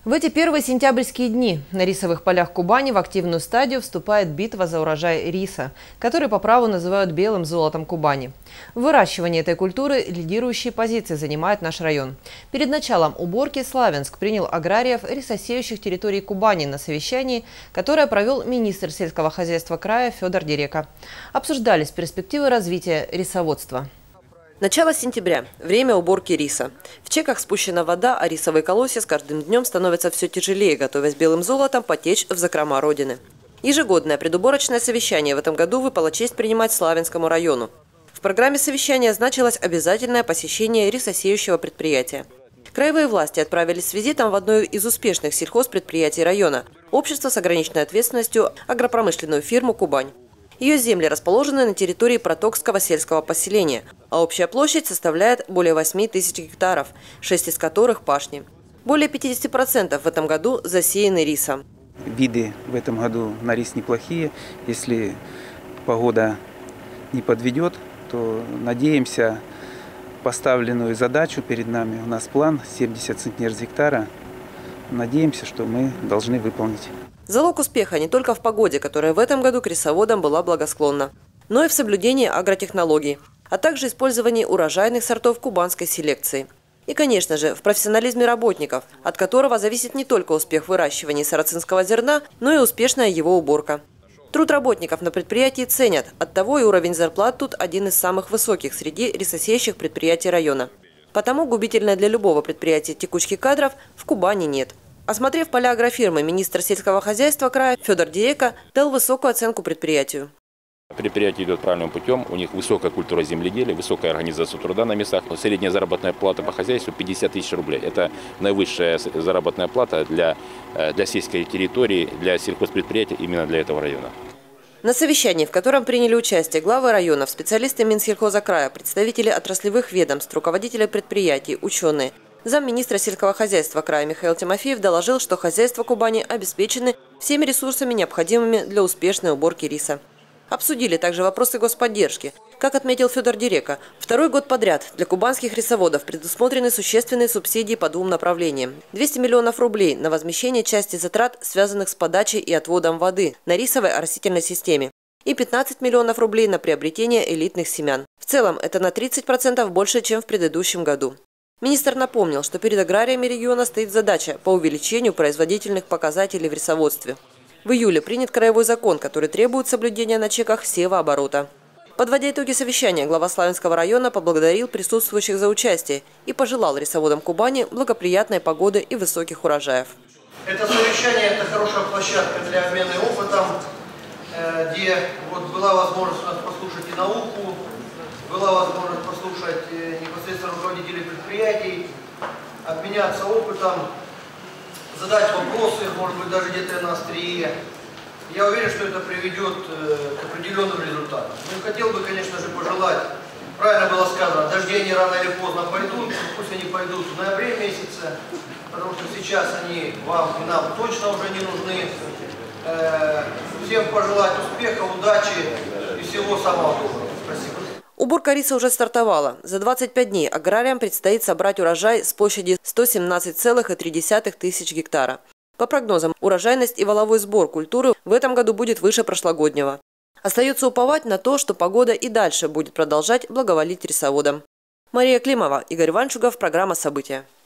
В эти первые сентябрьские дни на рисовых полях Кубани в активную стадию вступает битва за урожай риса, который по праву называют белым золотом Кубани. В выращивании этой культуры лидирующие позиции занимает наш район. Перед началом уборки Славянск принял аграриев рисосеющих территорий Кубани на совещании, которое провел министр сельского хозяйства края Федор Дерека. Обсуждались перспективы развития рисоводства. Начало сентября – время уборки риса. В чеках спущена вода, а рисовые колосья с каждым днем становятся все тяжелее, готовясь белым золотом потечь в закрома Родины. Ежегодное предуборочное совещание в этом году выпала честь принимать Славянскому району. В программе совещания значилось обязательное посещение рисосеющего предприятия. Краевые власти отправились с визитом в одно из успешных сельхозпредприятий района – общество с ограниченной ответственностью агропромышленную фирму «Кубань». Ее земли расположены на территории Протокского сельского поселения, а общая площадь составляет более 8 тысяч гектаров, 6 из которых пашни. Более 50% в этом году засеяны рисом. Виды в этом году на рис неплохие. Если погода не подведет, то надеемся поставленную задачу перед нами. У нас план 70 центнер с гектара. Надеемся, что мы должны выполнить. Залог успеха не только в погоде, которая в этом году к рисоводам была благосклонна, но и в соблюдении агротехнологий, а также использовании урожайных сортов кубанской селекции. И, конечно же, в профессионализме работников, от которого зависит не только успех выращивания сарацинского зерна, но и успешная его уборка. Труд работников на предприятии ценят, оттого и уровень зарплат тут один из самых высоких среди рисосеющих предприятий района. Потому губительной для любого предприятия текучки кадров в Кубани нет. Осмотрев поля агрофирмы, министр сельского хозяйства края Федор Дерека дал высокую оценку предприятию. Предприятие идет правильным путем, у них высокая культура земледелия, высокая организация труда на местах. Средняя заработная плата по хозяйству 50 тысяч рублей. Это наивысшая заработная плата для сельской территории, для сельхозпредприятий именно для этого района. На совещании, в котором приняли участие главы районов, специалисты Минсельхоза края, представители отраслевых ведомств, руководители предприятий, ученые, замминистра сельского хозяйства края Михаил Тимофеев доложил, что хозяйства Кубани обеспечены всеми ресурсами, необходимыми для успешной уборки риса. Обсудили также вопросы господдержки. Как отметил Федор Дерека, второй год подряд для кубанских рисоводов предусмотрены существенные субсидии по двум направлениям. 200 миллионов рублей на возмещение части затрат, связанных с подачей и отводом воды на рисовой оросительной системе. И 15 миллионов рублей на приобретение элитных семян. В целом это на 30% больше, чем в предыдущем году. Министр напомнил, что перед аграриями региона стоит задача по увеличению производительных показателей в рисоводстве. В июле принят краевой закон, который требует соблюдения на чеках севооборота. Подводя итоги совещания, глава Славянского района поблагодарил присутствующих за участие и пожелал рисоводам Кубани благоприятной погоды и высоких урожаев. Это совещание – это хорошая площадка для обмена опытом, где была возможность у нас послушать и науку, была возможность послушать непосредственно руководителей предприятий, обменяться опытом, задать вопросы, может быть, даже где-то на острие. Я уверен, что это приведет к определенным результатам. Ну и хотел бы, конечно же, пожелать, правильно было сказано, дожди они рано или поздно пойдут, пусть они пойдут в ноябре месяце, потому что сейчас они вам и нам точно уже не нужны. Всем пожелать успеха, удачи и всего самого доброго. Спасибо. Уборка риса уже стартовала. За 25 дней аграриям предстоит собрать урожай с площади 117,3 тысяч гектара. По прогнозам, урожайность и валовой сбор культуры в этом году будет выше прошлогоднего. Остается уповать на то, что погода и дальше будет продолжать благоволить рисоводам. Мария Климова, Игорь Ванчугов, программа «События».